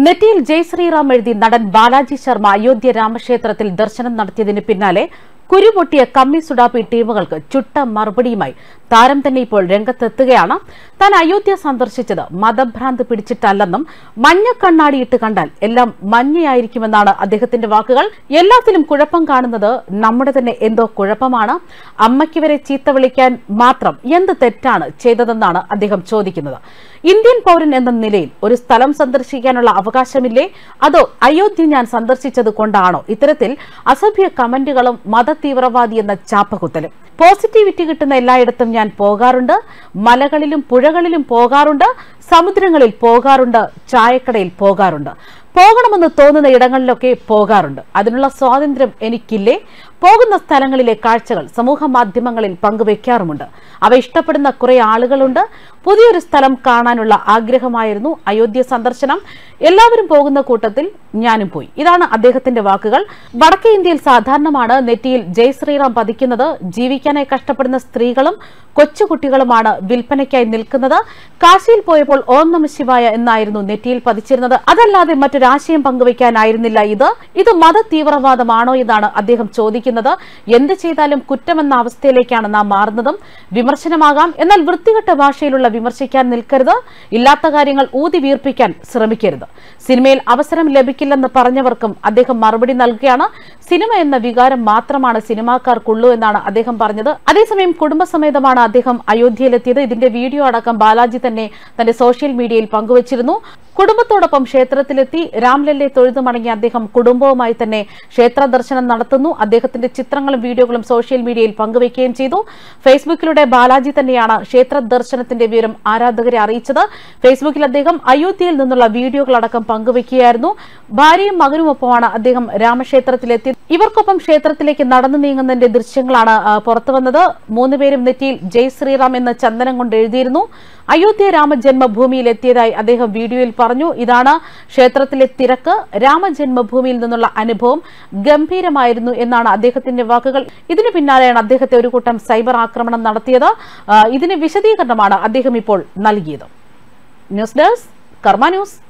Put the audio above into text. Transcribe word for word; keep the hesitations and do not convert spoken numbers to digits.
നെറ്റിയിൽ ജയ് ശ്രീറാം എഴുതി നടൻ ബാലാജി ശർമ്മ അയോധ്യ രാമക്ഷേത്രത്തിൽ ദർശനം നടത്തിയതിന് പിന്നാലെ കുരുപൊട്ടിയ കമ്മി സുഡാപ്പി ടീമുകൾക്ക് ചുട്ട മറുപടിയുമായി താരം തന്നെ ഇപ്പോൾ രംഗത്തെത്തുകയാണ്. താൻ അയോധ്യ സന്ദർശിച്ചത് മതഭ്രാന്ത് പിടിച്ചിട്ടല്ലെന്നും മഞ്ഞ കണ്ണാടിയിട്ട് കണ്ടാൽ എല്ലാം മഞ്ഞയായിരിക്കുമെന്നാണ് അദ്ദേഹത്തിന്റെ വാക്കുകൾ. എല്ലാത്തിലും കുഴപ്പം കാണുന്നത് നമ്മുടെ തന്നെ എന്തോ കുഴപ്പമാണ്. അമ്മയ്ക്ക് വരെ ചീത്ത വിളിക്കാൻ മാത്രം എന്ത് തെറ്റാണ് ചെയ്തതെന്നാണ് അദ്ദേഹം ചോദിക്കുന്നത്. ഇന്ത്യൻ പൗരൻ എന്ന നിലയിൽ ഒരു സ്ഥലം സന്ദർശിക്കാനുള്ള അവകാശമില്ലേ? അതോ അയോധ്യ ഞാൻ സന്ദർശിച്ചത് കൊണ്ടാണോ ഇത്തരത്തിൽ അസഭ്യ കമന്റുകളും മത തീവ്രവാദി എന്ന ചാപ്പകുത്തലും? പോസിറ്റിവിറ്റി കിട്ടുന്ന എല്ലായിടത്തും ഞാൻ പോകാറുണ്ട്. മലകളിലും പുഴകളിലും പോകാറുണ്ട്, സമുദ്രങ്ങളിൽ പോകാറുണ്ട്, ചായക്കടയിൽ പോകാറുണ്ട്. പോകണമെന്ന് തോന്നുന്ന ഇടങ്ങളിലൊക്കെ പോകാറുണ്ട്. അതിനുള്ള സ്വാതന്ത്ര്യം എനിക്കില്ലേ? പോകുന്ന സ്ഥലങ്ങളിലെ കാഴ്ചകൾ സമൂഹ മാധ്യമങ്ങളിൽ പങ്കുവെക്കാറുമുണ്ട്. അവ ഇഷ്ടപ്പെടുന്ന കുറെ ആളുകളുണ്ട്. പുതിയൊരു സ്ഥലം കാണാനുള്ള ആഗ്രഹമായിരുന്നു അയോധ്യ സന്ദർശനം. എല്ലാവരും പോകുന്ന കൂട്ടത്തിൽ ഞാനും പോയി. ഇതാണ് അദ്ദേഹത്തിന്റെ വാക്കുകൾ. വടക്കേ ഇന്ത്യയിൽ സാധാരണമാണ് നെറ്റിയിൽ ജയ് ശ്രീറാം പതിക്കുന്നത്. ജീവിക്കാനായി കഷ്ടപ്പെടുന്ന സ്ത്രീകളും കൊച്ചുകുട്ടികളുമാണ് വിൽപ്പനയ്ക്കായി നിൽക്കുന്നത്. കാശിയിൽ പോയപ്പോൾ ഓം നമഃ ശിവായ എന്നായിരുന്നു നെറ്റിയിൽ പതിച്ചിരുന്നത്. അതല്ലാതെ മറ്റൊരാശയം പങ്കുവയ്ക്കാനായിരുന്നില്ല ഇത്. ഇത് മത തീവ്രവാദമാണോ എന്നാണ് അദ്ദേഹം ചോദിക്കുന്നത്. എന്ത് ചെയ്താലും കുറ്റമെന്ന അവസ്ഥയിലേക്കാണ് നാം മാറുന്നതും. വിമർശനമാകാം, എന്നാൽ വൃത്തികെട്ട ഭാഷയിലുള്ള വിമർശിക്കാൻ നിൽക്കരുത്. ഇല്ലാത്ത കാര്യങ്ങൾ ഊതി വീർപ്പിക്കാൻ ശ്രമിക്കരുത്. സിനിമയിൽ അവസരം ലഭിക്കില്ലെന്ന് പറഞ്ഞവർക്കും അദ്ദേഹം മറുപടി നൽകുകയാണ്. സിനിമ എന്ന വികാരം മാത്രമാണ് സിനിമാക്കാർക്കുള്ളൂ എന്നാണ് അദ്ദേഹം പറഞ്ഞത്. അതേസമയം കുടുംബസമേതമാണ് അദ്ദേഹം അയോധ്യയിലെത്തിയത്. ഇതിന്റെ വീഡിയോ അടക്കം ബാലാജി തന്നെ തന്റെ സോഷ്യൽ മീഡിയയിൽ പങ്കുവച്ചിരുന്നു. കുടുംബത്തോടൊപ്പം ക്ഷേത്രത്തിലെത്തി രാംലല്ലെ തൊഴുതു മടങ്ങിയ അദ്ദേഹം കുടുംബവുമായി തന്നെ ക്ഷേത്ര ദർശനം നടത്തുന്നു. അദ്ദേഹത്തിന്റെ ചിത്രങ്ങളും വീഡിയോകളും സോഷ്യൽ മീഡിയയിൽ പങ്കുവയ്ക്കുകയും ചെയ്തു. ഫേസ്ബുക്കിലൂടെ ബാലാജി തന്നെയാണ് ക്ഷേത്ര ദർശനത്തിന്റെ വിവരം ആരാധകരെ അറിയിച്ചത്. ഫേസ്ബുക്കിൽ അദ്ദേഹം അയോധ്യയിൽ നിന്നുള്ള വീഡിയോകളടക്കം പങ്കുവയ്ക്കുകയായിരുന്നു. ഭാര്യയും മകനുമൊപ്പമാണ് അദ്ദേഹം രാമക്ഷേത്രത്തിലെത്തിയത്. ഇവർക്കൊപ്പം ക്ഷേത്രത്തിലേക്ക് നടന്നു നീങ്ങുന്നതിന്റെ ദൃശ്യങ്ങളാണ് പുറത്തുവന്നത്. മൂന്നുപേരും നെറ്റിയിൽ ജയ് ശ്രീറാം എന്ന ചന്ദനം കൊണ്ട് എഴുതിയിരുന്നു. അയോധ്യ രാമജന്മഭൂമിയിൽ എത്തിയതായി അദ്ദേഹം വീഡിയോയിൽ പറഞ്ഞു. ഇതാണ് ക്ഷേത്രത്തിലെ തിരക്ക്. രാമജന്മഭൂമിയിൽ നിന്നുള്ള അനുഭവം ഗംഭീരമായിരുന്നു എന്നാണ് അദ്ദേഹത്തിന്റെ വാക്കുകൾ. ഇതിനു പിന്നാലെയാണ് അദ്ദേഹത്തെ ഒരു കൂട്ടം സൈബർ ആക്രമണം നടത്തിയത്. ഇതിന് വിശദീകരണമാണ് അദ്ദേഹം ഇപ്പോൾ നൽകിയത്. News desk Karma news.